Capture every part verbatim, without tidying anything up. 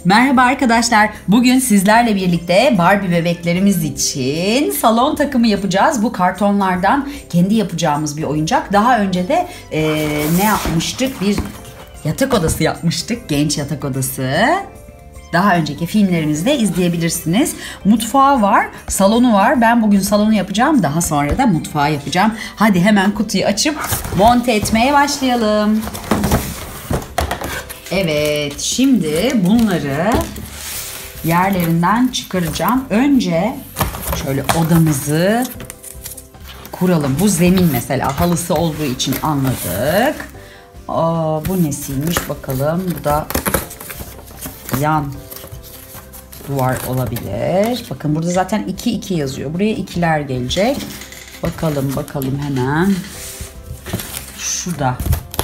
Merhaba arkadaşlar. Bugün sizlerle birlikte Barbie bebeklerimiz için salon takımı yapacağız. Bu kartonlardan kendi yapacağımız bir oyuncak. Daha önce de e, ne yapmıştık? Bir yatak odası yapmıştık. Genç yatak odası. Daha önceki filmlerimizde izleyebilirsiniz. Mutfağı var, salonu var. Ben bugün salonu yapacağım. Daha sonra da mutfağı yapacağım. Hadi hemen kutuyu açıp monte etmeye başlayalım. Evet, şimdi bunları yerlerinden çıkaracağım. Önce şöyle odamızı kuralım. Bu zemin mesela, halısı olduğu için anladık. Aa, bu nesiymiş bakalım. Bu da yan duvar olabilir. Bakın burada zaten iki iki yazıyor. Buraya ikiler gelecek. Bakalım bakalım hemen. Şu da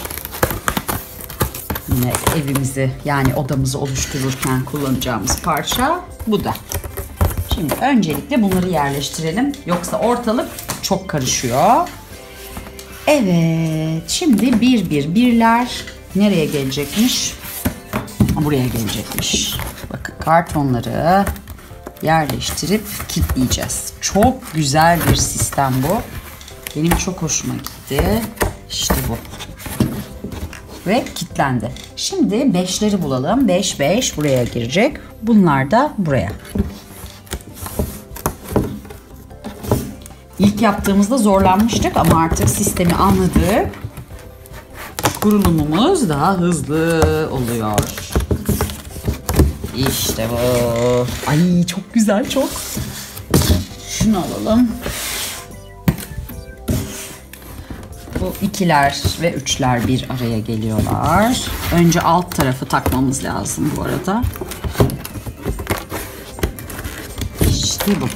yine evimizi, yani odamızı oluştururken kullanacağımız parça bu da. Şimdi öncelikle bunları yerleştirelim. Yoksa ortalık çok karışıyor. Evet. Şimdi bir bir birler nereye gelecekmiş? Buraya gelecekmiş. Bakın kartonları yerleştirip kilitleyeceğiz. Çok güzel bir sistem bu. Benim çok hoşuma gitti. İşte bu. Ve kilitlendi. Şimdi beşleri bulalım. beş beş buraya girecek. Bunlar da buraya. İlk yaptığımızda zorlanmıştık ama artık sistemi anladık. Kurulumumuz daha hızlı oluyor. İşte bu. Ay çok güzel, çok. Şunu alalım. Bu ikiler ve üçler bir araya geliyorlar. Önce alt tarafı takmamız lazım bu arada. İşte bu.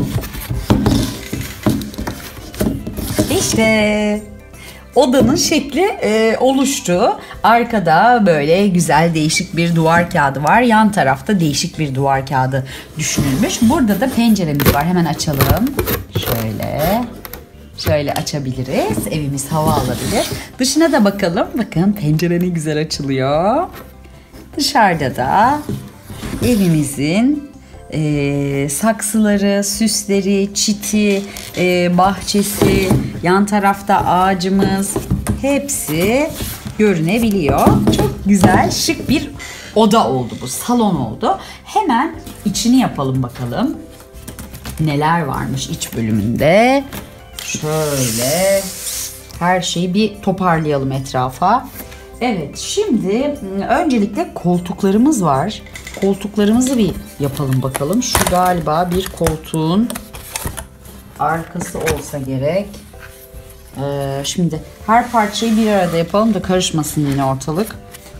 İşte odanın şekli e, oluştu. Arkada böyle güzel değişik bir duvar kağıdı var. Yan tarafta değişik bir duvar kağıdı düşünülmüş. Burada da penceremiz var. Hemen açalım. Şöyle. Şöyle açabiliriz. Evimiz hava alabilir. Dışına da bakalım. Bakın pencere ne güzel açılıyor. Dışarıda da evimizin e, saksıları, süsleri, çiti, e, bahçesi, yan tarafta ağacımız hepsi görünebiliyor. Çok güzel, şık bir oda oldu bu. Salon oldu. Hemen içini yapalım bakalım. Neler varmış iç bölümünde. Şöyle her şeyi bir toparlayalım etrafa. Evet, şimdi öncelikle koltuklarımız var. Koltuklarımızı bir yapalım bakalım. Şu galiba bir koltuğun arkası olsa gerek. Ee, şimdi her parçayı bir arada yapalım da karışmasın yine ortalık.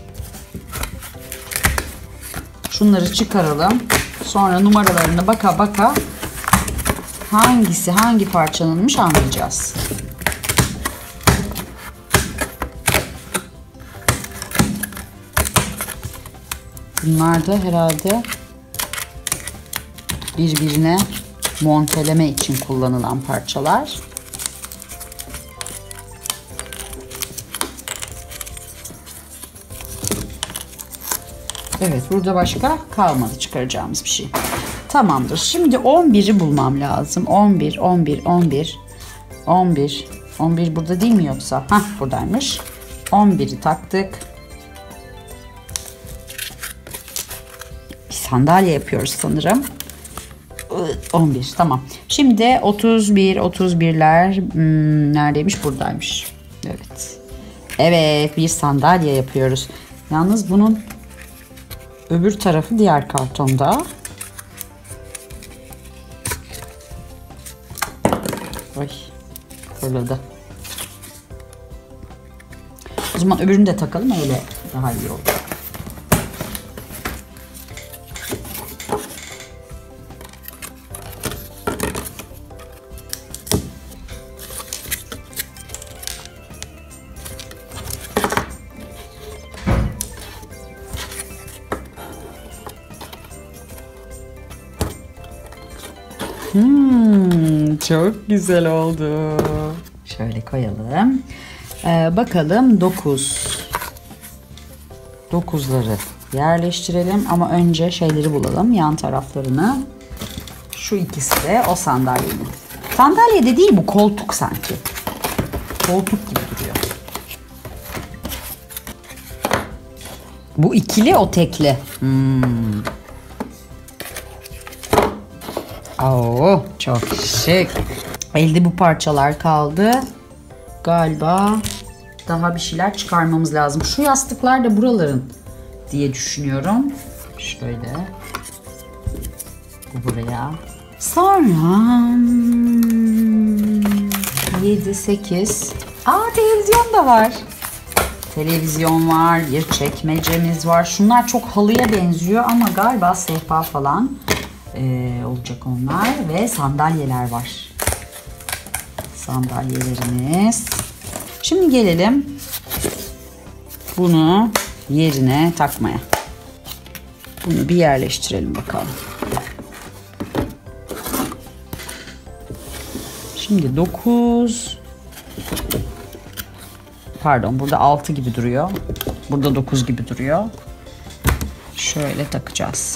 Şunları çıkaralım. Sonra numaralarına baka baka hangisi hangi parçalanmış anlayacağız. Bunlar da herhalde birbirine monteleme için kullanılan parçalar. Evet, burada başka kalmadı çıkaracağımız bir şey. Tamamdır. Şimdi on biri bulmam lazım. on bir, on bir, on bir, on bir, on bir burada değil mi yoksa? Hah, buradaymış. on biri taktık. Bir sandalye yapıyoruz sanırım. on bir, tamam. Şimdi otuz bir, otuz birler hmm, neredeymiş? Buradaymış. Evet. Evet, bir sandalye yapıyoruz. Yalnız bunun öbür tarafı diğer kartonda. Ay, fırladı. O zaman öbürünü de takalım, öyle daha iyi olur. Hmm, çok güzel oldu. Şöyle koyalım. Ee, bakalım dokuz. dokuzları yerleştirelim ama önce şeyleri bulalım, yan taraflarını. Şu ikisi de o sandalyenin. Sandalye de değil, bu koltuk sanki. Koltuk gibi duruyor. Bu ikili, o tekli. Hmm. Oo, çok şık. Elde bu parçalar kaldı. Galiba daha bir şeyler çıkarmamız lazım. Şu yastıklar da buraların diye düşünüyorum. Şöyle. Bu buraya. Sonra yedi sekiz. Aa, televizyon da var. Televizyon var. Bir çekmecemiz var. Şunlar çok halıya benziyor ama galiba sehpa falan ee, olacak onlar. Ve sandalyeler var. Sandalyelerimiz. Şimdi gelelim bunu yerine takmaya. Bunu bir yerleştirelim bakalım. Şimdi dokuz, pardon, burada altı gibi duruyor. Burada dokuz gibi duruyor. Şöyle takacağız.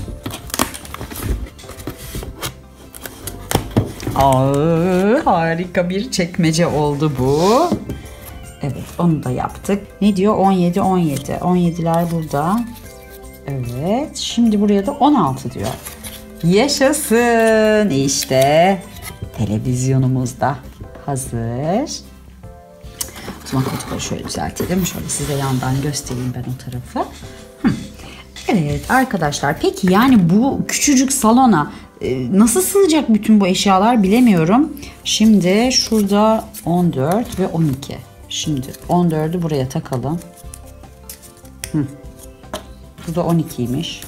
Aa, harika bir çekmece oldu bu. Evet, onu da yaptık. Ne diyor? on yedi on yedi. on yediler burada. Evet. Şimdi buraya da on altı diyor. Yaşasın. İşte televizyonumuz da hazır. O zaman koltukları şöyle düzeltelim. Şöyle size yandan göstereyim ben o tarafı. Hı. Evet arkadaşlar, peki yani bu küçücük salona e, nasıl sığacak bütün bu eşyalar bilemiyorum. Şimdi şurada on dört ve on iki. Şimdi on dördü buraya takalım. Hı. Bu da on ikiymiş.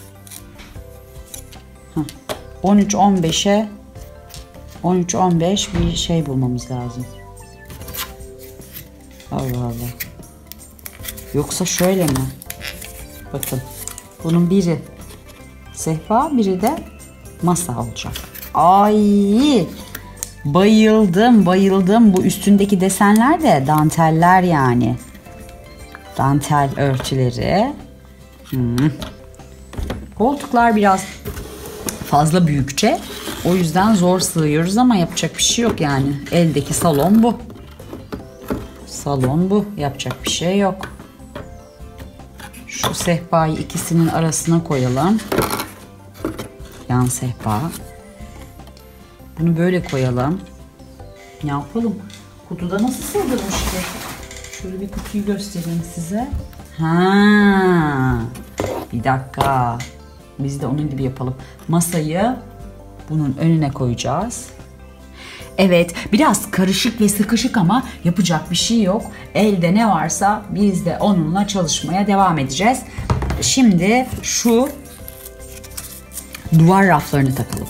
Hı. on üç on beşe on üç on beş bir şey bulmamız lazım. Allah Allah. Yoksa şöyle mi? Bakın. Bunun biri sehpa, biri de masa olacak. Ay! Bayıldım, bayıldım. Bu üstündeki desenler de danteller yani. Dantel örtüleri. Hmm. Koltuklar biraz fazla büyükçe. O yüzden zor sığıyoruz ama yapacak bir şey yok yani. Eldeki salon bu. Salon bu. Yapacak bir şey yok. Şu sehpayı ikisinin arasına koyalım. Yan sehpa. Bunu böyle koyalım. Ne yapalım? Kutuda nasıl sığdırmış ki? Şöyle bir kutuyu göstereyim size. Ha, bir dakika. Biz de onun gibi yapalım. Masayı bunun önüne koyacağız. Evet, biraz karışık ve sıkışık ama yapacak bir şey yok. Elde ne varsa biz de onunla çalışmaya devam edeceğiz. Şimdi şu duvar raflarını takalım.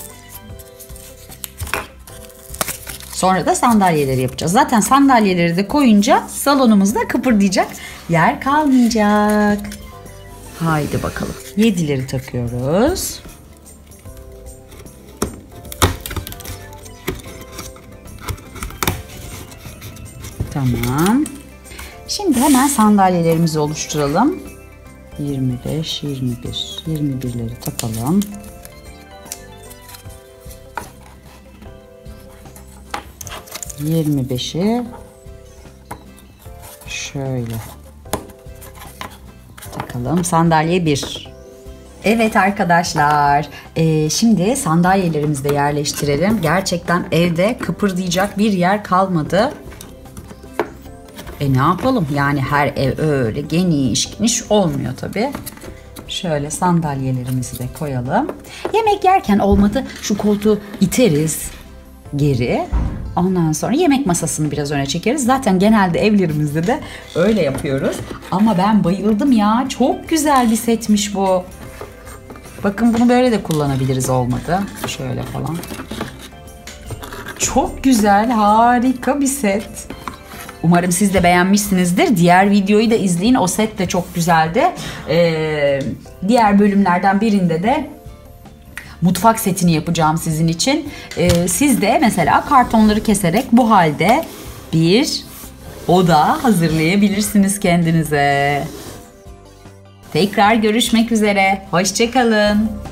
Sonra da sandalyeleri yapacağız. Zaten sandalyeleri de koyunca salonumuzda kıpırdayacak yer kalmayacak. Haydi bakalım. Yedileri takıyoruz. Tamam. Şimdi hemen sandalyelerimizi oluşturalım. yirmi beş, yirmi bir. yirmi birleri takalım. yirmi beşi şöyle takalım. Sandalye bir. Evet arkadaşlar, e, şimdi sandalyelerimizi de yerleştirelim. Gerçekten evde kıpırdayacak bir yer kalmadı. E ne yapalım? Yani her ev öyle geniş geniş olmuyor tabii. Şöyle sandalyelerimizi de koyalım. Yemek yerken olmadı şu koltuğu iteriz geri. Ondan sonra yemek masasını biraz öne çekeriz. Zaten genelde evlerimizde de öyle yapıyoruz. Ama ben bayıldım ya. Çok güzel bir setmiş bu. Bakın bunu böyle de kullanabiliriz olmadı. Şöyle falan. Çok güzel, harika bir set. Umarım siz de beğenmişsinizdir. Diğer videoyu da izleyin. O set de çok güzeldi. Ee, diğer bölümlerden birinde de mutfak setini yapacağım sizin için. Ee, siz de mesela kartonları keserek bu halde bir oda hazırlayabilirsiniz kendinize. Tekrar görüşmek üzere. Hoşça kalın.